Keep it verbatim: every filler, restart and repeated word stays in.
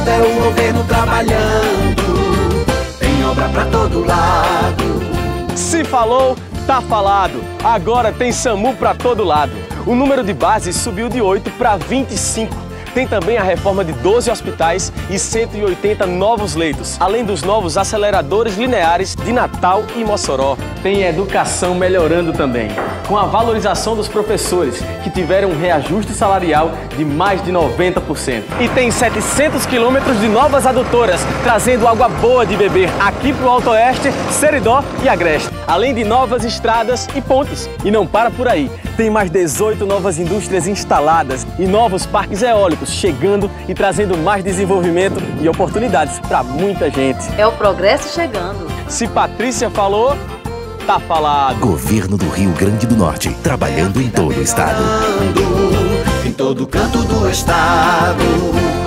estado é o governo trabalhando. Tem obra pra todo lado. Se falou, tá falado. Agora tem SAMU pra todo lado. O número de bases subiu de oito para vinte e cinco. Tem também a reforma de doze hospitais e cento e oitenta novos leitos, além dos novos aceleradores lineares de Natal e Mossoró. Tem educação melhorando também, com a valorização dos professores, que tiveram um reajuste salarial de mais de noventa por cento. E tem setecentos quilômetros de novas adutoras, trazendo água boa de beber aqui para o Alto Oeste, Seridó e Agreste, além de novas estradas e pontes. E não para por aí, tem mais dezoito novas indústrias instaladas e novos parques eólicos chegando e trazendo mais desenvolvimento e oportunidades para muita gente. É o progresso chegando. Se Patrícia falou, tá falado. Governo do Rio Grande do Norte, trabalhando em todo o estado. Em todo canto do estado.